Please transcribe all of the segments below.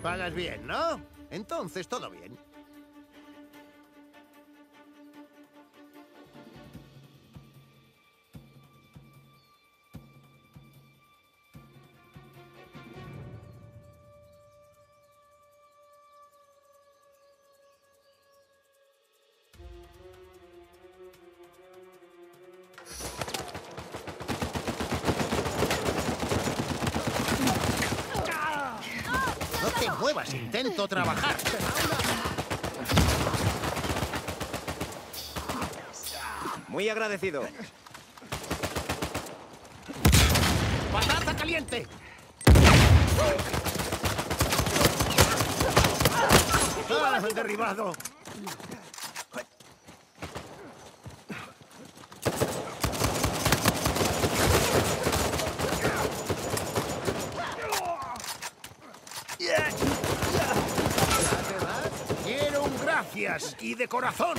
Pagas bien, ¿no? Entonces todo bien. No te muevas, intento trabajar. Muy agradecido. ¡Patata caliente! ¡Ah, el derribado! Quiero un gracias y de corazón.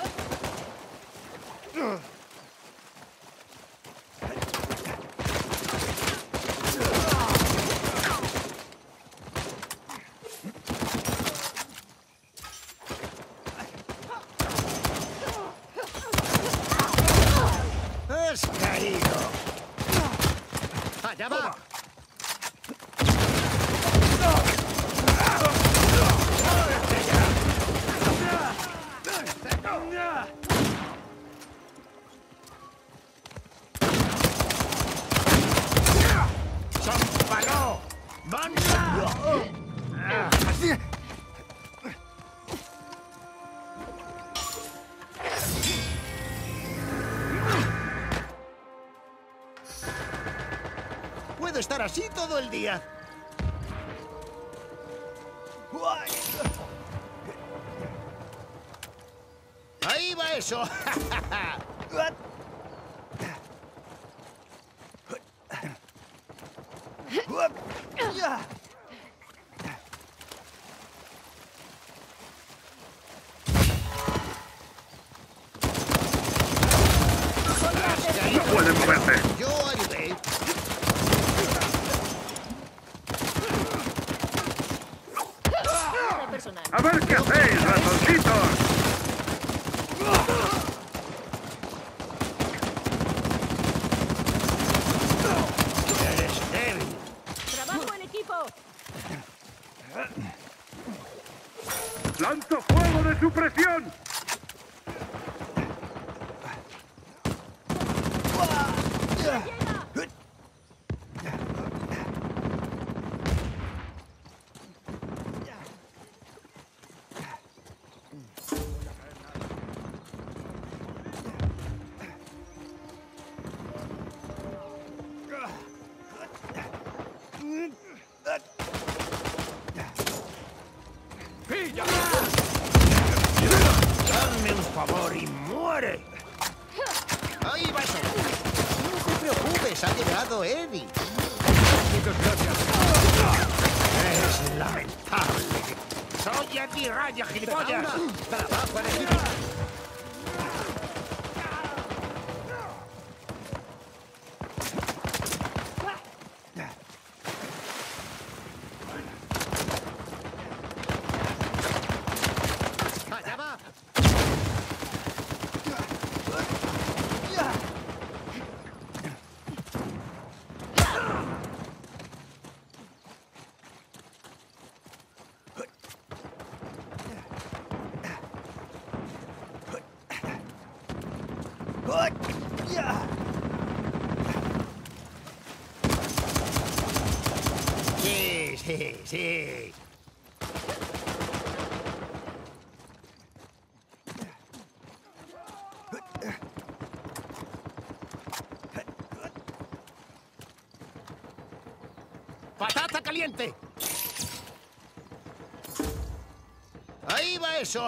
Has caído. Allá va. ¡Champaló! Puedo estar así todo el día. Ahí va eso. ¡No pueden moverse! Yo ayudé. ¡A ver qué hacéis, ratoncitos! Eres débil. ¡Trabajo en equipo! ¡Lanzo fuego de supresión! Hazme un favor y muere. Ahí va eso. No te preocupes, ha llegado Eddie. Muchas gracias. Es lamentable. Soy Eddie Raya, gilipollas. Trabajo en equipo. Allá va. Sí, sí, sí. ¡Patata caliente! Ahí va eso.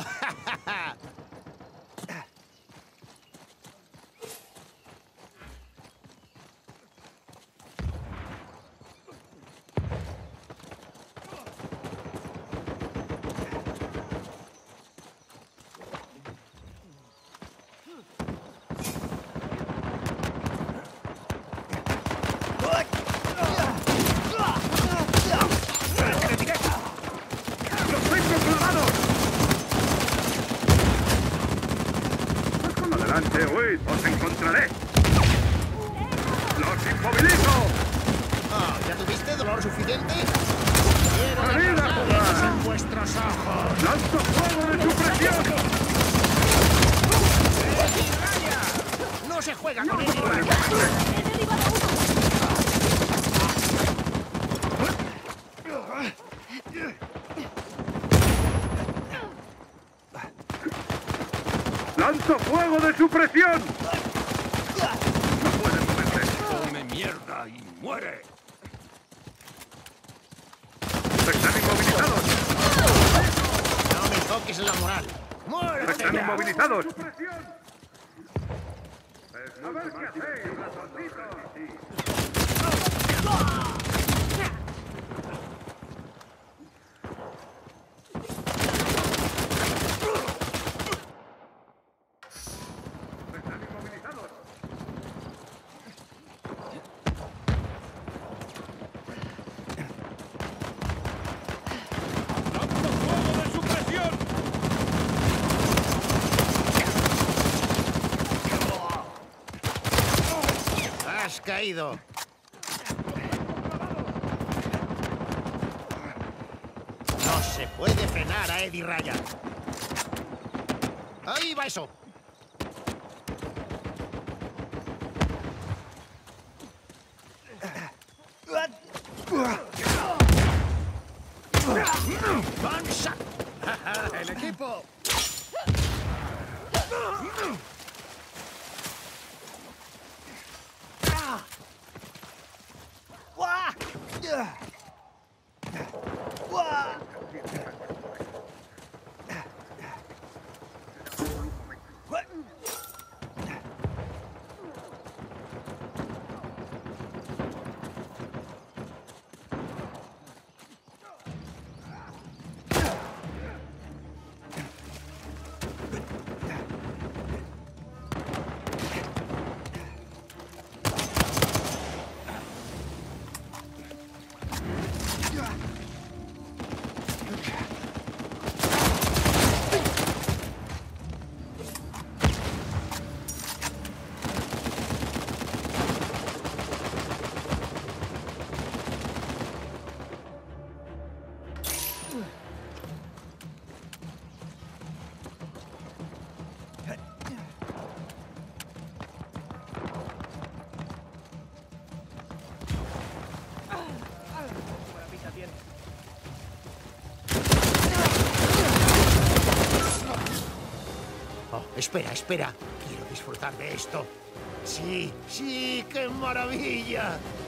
¡Os encontraré! ¡Los inmovilizo! Ah, ¿ya tuviste dolor suficiente? ¡Salid a jugar! En vuestros ojos. ¡Lanzo fuego de supresión! No se juega con él. He derribado uno. ¡Lanzo fuego de supresión! ¡No pueden moverse! Come mierda y muere. ¡Están inmovilizados! No me toques en la moral. ¡Muérete ¡Están ya! inmovilizados! ¡A ver qué hacéis, ratoncitos! ¡Están inmovilizados! ¡Lanzo fuego de supresión! Has caído. No se puede frenar a Eddie Ryan. Ahí va eso. ¡Vansa! ¡El equipo! Oh, espera, espera. Quiero disfrutar de esto. Sí, sí, qué maravilla.